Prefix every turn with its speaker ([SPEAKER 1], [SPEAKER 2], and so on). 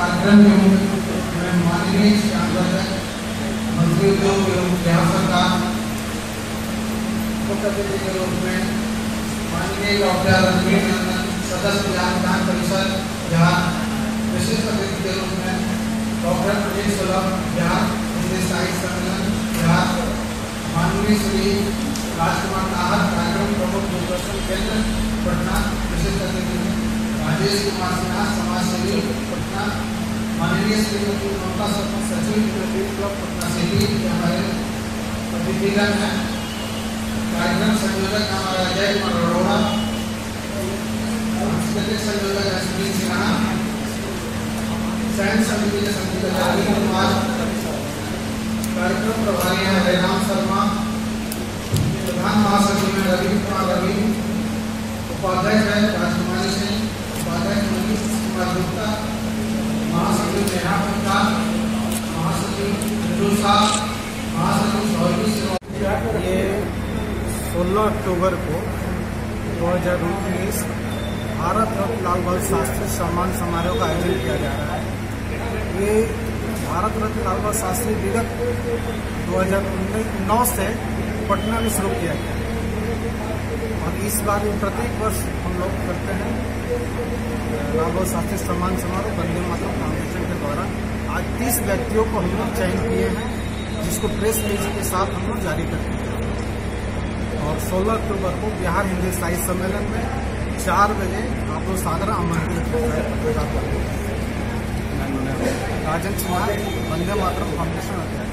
[SPEAKER 1] कार्यक्रम में माननीय मंत्री उद्योग एवं बिहार सरकार मुख्य अतिथि के रूप में माननीय डॉक्टर रणवीर नंदन सदस्य विधान परिषद बिहार, विशिष्ट अतिथि के रूप में डॉक्टर प्रदीप सुलभ बिहार हिंदी साहित्य सम्मेलन बिहार, माननीय श्री राजकुमार नाहर कार्यक्रम प्रमुख दूरदर्शन केंद्र पटना, विशिष्ट अतिथि राजेश कुमार सिन्हा समाजसेवी पटना, माननीय श्रीमती ममता सरपंच सचिव क्लब पटना सिटी हमारे अतिथिगण हैं। कार्यक्रम संयोजक हमारा अजय कुमार अरोड़ा, सांस्कृतिक संयोजक अश्विनी सिन्हा, चयन समिति के संयोजक राजीव कुमार, कार्यक्रम प्रभारी हैं हरिराम शर्मा, प्रधान महासचिव हैं रवि कुमार रवि, उपाध्यक्ष है राजकुमारी सिंह, उपाध्यक्ष मनीष कुमार गुप्ता, महासचिव नेहा पंता, महासचिव बिंदु साह, महासचिव सौरवी सिंह।
[SPEAKER 2] ये 16 अक्टूबर को 2019 भारत रत्न लाल बहादुर शास्त्री सम्मान समारोह का आयोजन किया जा रहा है। ये भारत रत्न लाल बहादुर शास्त्री विगत 2009 से पटना में शुरू किया गया और इस बार प्रत्येक वर्ष हम लोग करते हैं लाल बहादुर शास्त्री सम्मान समारोह वंदे मातरम फाउंडेशन के द्वारा। आज 30 व्यक्तियों को हम लोग चयन किए हैं, जिसको प्रेस रिलीज के साथ हम लोग जारी करते हैं और 16 अक्टूबर को बिहार हिंदी साहित्य सम्मेलन में 4 बजे आप लोग सादर आमंत्रित है। राजन कुमार, वंदे मातरम फाउंडेशन।